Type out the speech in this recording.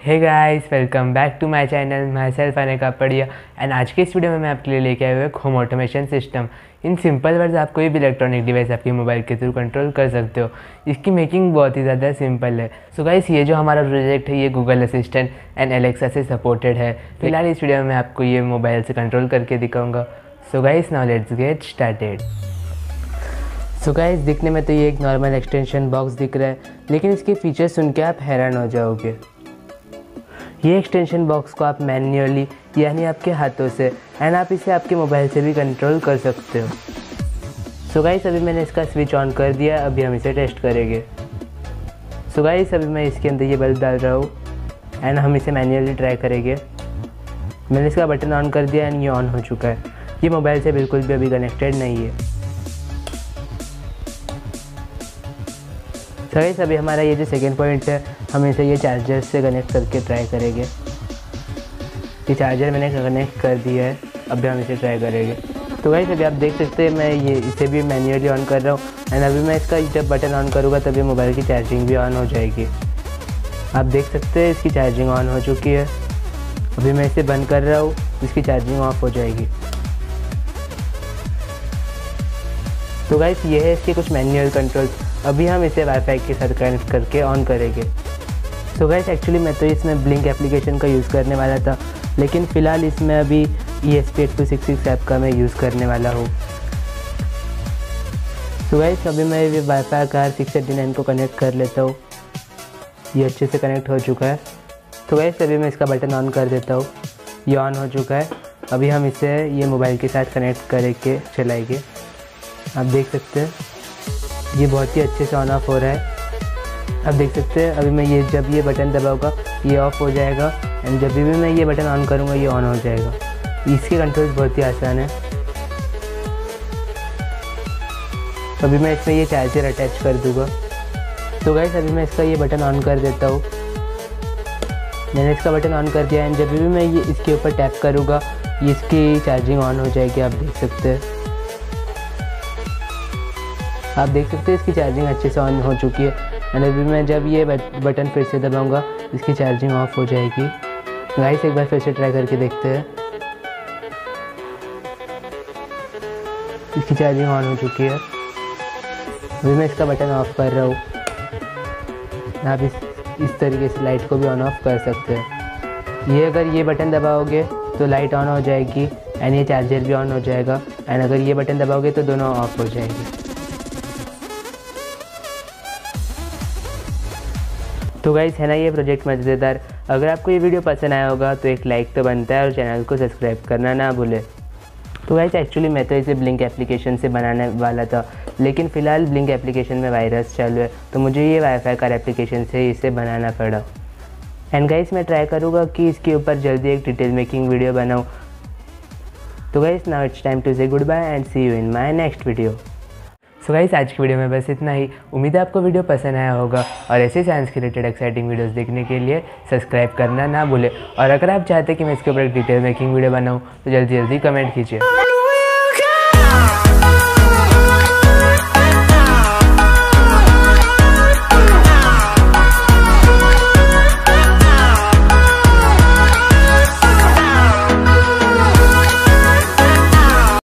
Hey guys, welcome back to my channel. Myself Anik Kapadia and आज के इस video में मैं आपके लिए लेके आया हूँ एक home automation system. In simple words आप कोई भी इलेक्ट्रॉनिक डिवाइस आपके मोबाइल के थ्रू कंट्रोल कर सकते हो। इसकी मेकिंग बहुत ही ज़्यादा सिंपल है। सो गाइस, ये जो हमारा प्रोजेक्ट है ये गूगल असिस्टेंट एंड एलेक्सा से सपोर्टेड है। फिलहाल इस वीडियो में मैं आपको ये मोबाइल से कंट्रोल करके दिखाऊँगा। So guys, now let's get started. So guys, दिखने में तो ये एक नॉर्मल एक्सटेंशन बॉक्स दिख रहा है, लेकिन इसके फीचर्स सुन के आप हैरान हो जाओगे। ये एक्सटेंशन बॉक्स को आप मैन्युअली यानी आपके हाथों से एंड आप इसे आपके मोबाइल से भी कंट्रोल कर सकते हो। सो गाइस, अभी मैंने इसका स्विच ऑन कर दिया। अभी हम इसे टेस्ट करेंगे। सो गाइस, अभी मैं इसके अंदर ये बल्ब डाल रहा हूँ एंड हम इसे मैन्युअली ट्राई करेंगे। मैंने इसका बटन ऑन कर दिया एंड ये ऑन हो चुका है। ये मोबाइल से बिल्कुल भी अभी कनेक्टेड नहीं है। सो गाइस, अभी हमारा ये जो सेकेंड पॉइंट है, हम इसे ये चार्जर से कनेक्ट करके ट्राई करेंगे। ये चार्जर मैंने कनेक्ट कर दिया है। अभी हम इसे ट्राई करेंगे। तो गाइस, अभी आप देख सकते हैं मैं इसे भी मैन्युअली ऑन कर रहा हूँ एंड अभी मैं इसका जब बटन ऑन करूँगा तभी मोबाइल की चार्जिंग भी ऑन हो जाएगी। आप देख सकते हैं इसकी चार्जिंग ऑन हो चुकी है। अभी मैं इसे बंद कर रहा हूँ, इसकी चार्जिंग ऑफ हो जाएगी। तो गाइस, ये है इसके कुछ मैनुअल कंट्रोल्स। अभी हम इसे वाईफाई के साथ कनेक्ट करके ऑन करेंगे। तो गाइस, एक्चुअली मैं तो इसमें ब्लिंक एप्लीकेशन का यूज़ करने वाला था, लेकिन फ़िलहाल इसमें अभी ESP8266 ऐप का मैं यूज़ करने वाला हूँ। तो गाइस, अभी मैं ये वाईफाई कार 689 को कनेक्ट कर लेता हूँ। ये अच्छे से कनेक्ट हो चुका है। तो गाइस, अभी मैं इसका बटन ऑन कर देता हूँ। ये ऑन हो चुका है। अभी हम इसे ये मोबाइल के साथ कनेक्ट करके चलाएंगे। आप देख सकते हैं ये बहुत ही अच्छे से ऑन ऑफ हो रहा है। आप देख सकते हैं अभी मैं जब ये बटन दबाऊंगा ये ऑफ हो जाएगा एंड जब भी मैं ये बटन ऑन करूँगा ये ऑन हो जाएगा। इसके कंट्रोल्स बहुत ही आसान है। अभी मैं इसमें ये चार्जर अटैच कर दूँगा। तो गाइस, अभी मैं इसका ये बटन ऑन कर देता हूँ। मैंने इसका बटन ऑन कर दिया एंड जब भी मैं ये इसके ऊपर टैप करूँगा ये इसकी चार्जिंग ऑन हो जाएगी। आप देख सकते हैं इसकी चार्जिंग अच्छे से ऑन हो चुकी है एंड अभी मैं जब ये बटन फिर से दबाऊंगा इसकी चार्जिंग ऑफ हो जाएगी। गाइस, एक बार फिर से ट्राई करके देखते हैं। इसकी चार्जिंग ऑन हो चुकी है। अभी मैं इसका बटन ऑफ कर रहा हूँ। आप इस तरीके से लाइट को भी ऑन ऑफ कर सकते हैं। ये अगर ये बटन दबाओगे तो लाइट ऑन हो जाएगी एंड ये चार्जर भी ऑन हो जाएगा एंड अगर ये बटन दबाओगे तो दोनों ऑफ हो जाएंगे। तो गाइस, है ना ये प्रोजेक्ट मज़ेदार। अगर आपको ये वीडियो पसंद आया होगा तो एक लाइक तो बनता है और चैनल को सब्सक्राइब करना ना भूले। तो गाइस, एक्चुअली मैं तो इसे ब्लिंक एप्लीकेशन से बनाने वाला था, लेकिन फ़िलहाल ब्लिंक एप्लीकेशन में वायरस चालू है तो मुझे ये वाईफाई कार एप्लीकेशन से इसे बनाना पड़ा। एंड गाइस, मैं ट्राई करूँगा कि इसके ऊपर जल्दी एक डिटेल मेकिंग वीडियो बनाऊँ। तो guys, now it's time to say goodbye and see you in my next video. So guys, आज की वीडियो में बस इतना ही। उम्मीद है आपको वीडियो पसंद आया होगा और ऐसे साइंस के रिलेटेड एक्साइटिंग वीडियोस देखने के लिए सब्सक्राइब करना ना भूलें। और अगर आप चाहते हैं कि मैं इसके ऊपर एक डिटेल मेकिंग वीडियो बनाऊं तो जल्दी कमेंट कीजिए।